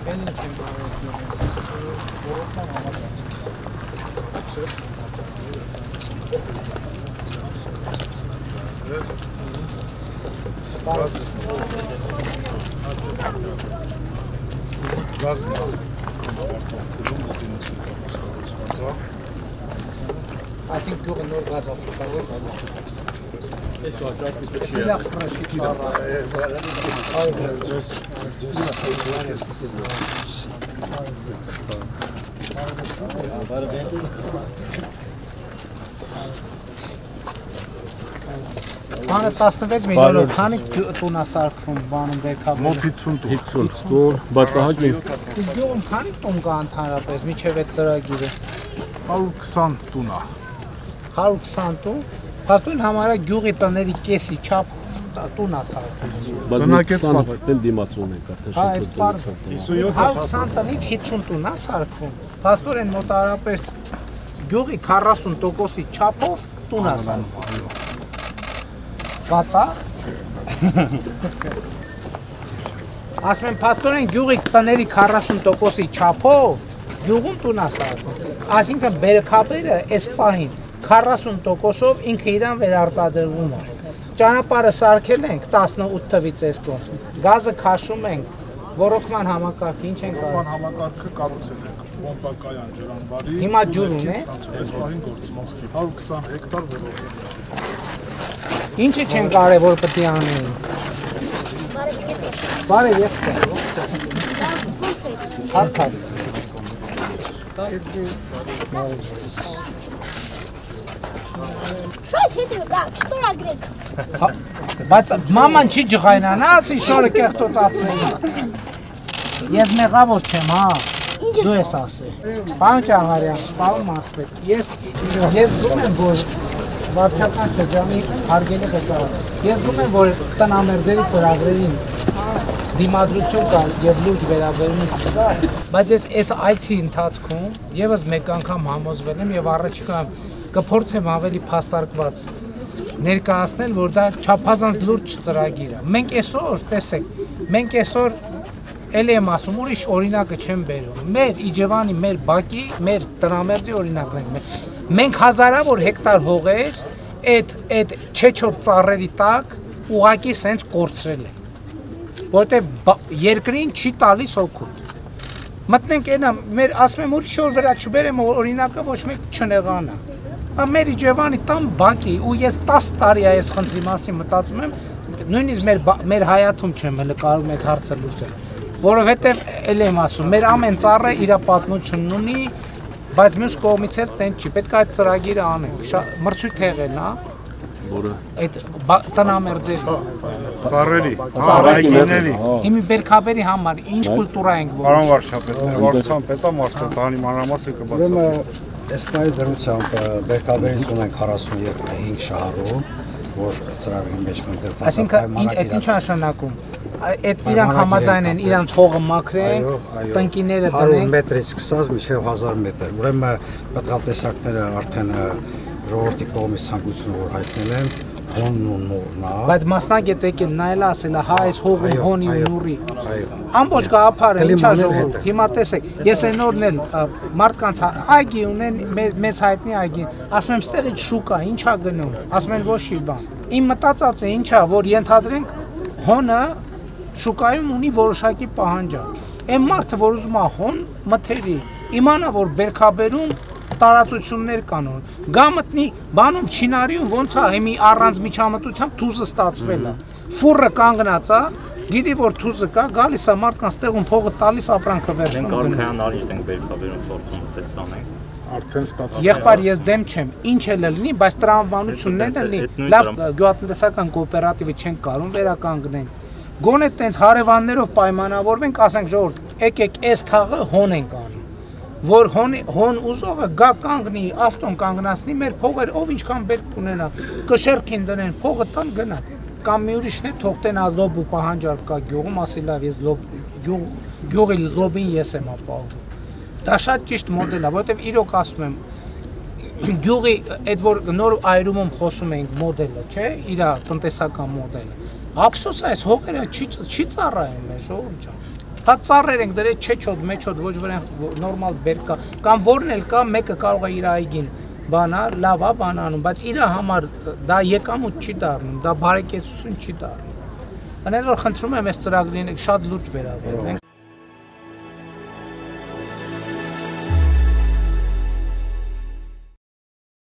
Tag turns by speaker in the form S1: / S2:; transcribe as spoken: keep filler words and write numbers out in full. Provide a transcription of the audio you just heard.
S1: Elini Gaz I think you can know gas of the power. It's what drop is which yeah. Անը տասնվեց միլիոնով քանի տուն է սարքվում բանում վերքաբերը։
S2: Մոտ հինգ հինգ դու բայց ահագին։
S1: Գյուղում քանի տուն կա ընդհանրապես միջև այդ ծրագիրը։
S2: հարյուր քսան տուն է։
S1: հարյուր քսան տուն։ Փաստորեն համարյա գյուղի տների կեսի չափ տուն է սարքվում։
S2: Բնակեցված
S3: էլ դիմացուն ենք արդեն
S1: շփոթել։ հարյուր քսան տնից հինգ տուն է սարքվում։ Փաստորեն մոտավորապես գյուղի քառասուն տոկոսի չափով տուն է սարքվում։ Կատա։ Ասում եմ փաստորեն գյուղի տների քառասուն տոկոսի չափով գյուղում տուն է սարքվում։ Այսինքն բերքաբերը այս պահին քառասուն տոկոսով ինքը իրան վերարտադրվում է։ Ճանապարհը սարքել ենք տասնութ թվից այս կողմ։ Գազը քաշում ենք, ոռոգման համակարգ ինչ ենք
S2: անում։ Համակարգը կառուցել ենք, պոմպակայան ջրանբարի։
S1: Հիմա ջուր ունի։
S2: Այս պահին գործում հարյուր քսան հեկտար ոռոգել է։
S1: Ինչը չեն կարևոր պետք է անեին։ Բարև եղբայր։
S4: Ո՞նց է։
S1: Հարթաս։
S4: Շոյ հետո գա, շտորագրեք։
S1: Բայց մաման չի ջղայնանա, ասի շորը կեղտոտացնի։ Ես մեղավոր չեմ, հա։ Դու ես ասի։ Պարոն Ճաղարյան, պարոն Մարսպետ, ես ես զգում եմ, որ վարչական շրջանի հարգելի ղեկավար։ Ես զգում եմ, որ տնամերձերի ծրագրերին դիմադրություն կա եւ լուրջ վերաբերմունք կա, բայց ես այս այցի ընթացքում եւս մեկ անգամ համոզվել եմ եւ առաջիկայում կփորձեմ ավելի փաստարկված ներկայացնել, որ դա չափազանց լուրջ ծրագիր է։ Մենք այսօր, տեսեք, մենք այսօր Էլի եմ ասում, ուրիշ օրինակը չեմ բերում։ Մեր Իջևանի, մեր Բաքի, մեր տնամերձի օրինակն ենք։ Մենք հազարավոր հեկտար հողեր այդ այդ չեչոտ ծառերի տակ ուղակի սենց կորցրել ենք։ Որտեվ երկրին չի տալիս օգուտ։ Մտնենք այնա, մեր ասում եմ ուրիշ օր վրա չբերեմ օրինակը ոչ մեկ չնեղանա։ Մեր Իջևանի տան Բաքի ու ես տասը տարի է այս խնդրի մասին մտածում եմ, նույնիսկ մեր մեր հայաթում չեմ հələ կարող այդ հարցը լուծել։ Որովհետև էլ եմ ասում, մեր ամեն ծառը իր պատմությունն ունի, բայց մյուս կողմից էլ տենց չի, պետք է այդ ծրագիրը անենք, մրցույթ եղել, հա։ Որը։ Այդ տնամերձերի։
S2: Ծառերի, ծառայիների։
S1: Հիմի բերքաբերի համար ինչ կուլտուրա ենք որոշ։
S2: Պարոն վարչապետ, վարչության պետա Մարսպետանի մանրամասը կբացատրի։
S5: Ուրեմն այս պահի դրությամբ բերքաբերից ունենք քառասունհինգ շահառու, որ ծրագրի մեջ կընտրված։
S1: Այսինքն այդ ինչ նշանակում։ Այդ իրանք համաձայն են իրանց հողը մաքրեն, տնկիները դնեն։
S5: հարյուր մետրից սկսած մինչև հազար մետր։ Ուրեմն պետքատեսակները արդեն ժողովրդի կողմից ցանկություն որ հայտնել են, հոնն ու նուրն է։
S1: Բայց մասնագետ եկել նայել ասել է, հա այս հողում հոնի ու նուրի։ Ամբողջ գաղափարը ինչա ժողովուրդ։ Հիմա տեսեք, ես այն օրն էլ մարդկանց այգի ունեն, մեզ հայտնի այգի, ասում եմ, ստեղից շուկա, ինչա գնում։ Ասում են ոչ մի բան։ Իմ մտածածը ինչա, որ ենթադրենք հոնը շուկայում ունի որոշակի պահանջակ։ Այն մարդը, որ ուզում է հոն մթերի, իմանա, որ բերքաբերում տարածություններ կան։ Գա մտնի բանում չինարիում ոնց է հիմի առանց միջամտությամբ թուզը ստացվել է։ Ֆուրը կանգնած է, գիտի որ թուզը կա, գալիս է մարդկանց տեղում փողը տալիս ապրանքը վերցնում։
S6: Մենք արքայան արիժ ենք բերքաբերում փորձում պետք
S2: Արդեն ստացվում։
S1: Եղբայր ես դեմ չեմ, ինչ էլ լինի, բայց տրամաբանություններն լինի, լավ գյուղատնտեսական կոոպերատիվը չենք կարող վերականգնենք։ Գոնե տենց հարևաններով պայմանավորվենք, ասենք ժողովուրդ, եկեք այս թաղը հոն ենք անում, որ հոն ուզողը գա կանգնի, ավտոն կանգնացնի, մեր փողերը ով ինչքան բերք ունենա, կշերքին դնեն, փողը տան գնա։ Կամ մի ուրիշն է թողտենա լոբ ու պահանջարկ կա գյուղում, ասի լավ, ես գյուղի լոբին ես եմ ապահովում։ Դա շատ ճիշտ մոդել է, որովհետև իրոք ասում եմ, գյուղի այդ որ նոր այրումում խոսում ենք մոդելը, չէ, իր տնտեսական մոդելը։ Ափսոս այս հողերը չի ծառայում մեր ժողովուրդ ջան։ Հա ծառեր ենք դրել չեչոտ, մեչոտ, ոչ որ նորմալ բեր կա, կամ որն էլ կա, մեկը կարող է իր այգին բանա, լավ է բան անում, բայց իր համար դա եկամուտ չի դառնում, դա բարեկեցություն չի դառնում։ Այնպես որ խնդրում եմ այս ծրագրին շատ լուրջ վերաբերվենք։